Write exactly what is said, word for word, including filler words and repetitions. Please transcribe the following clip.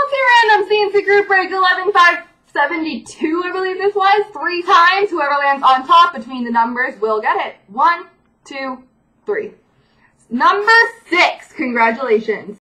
Multi-random C and C group break eleven five seventy-two, I believe this was, three times. Whoever lands on top between the numbers will get it. One, two, three. Number six, congratulations.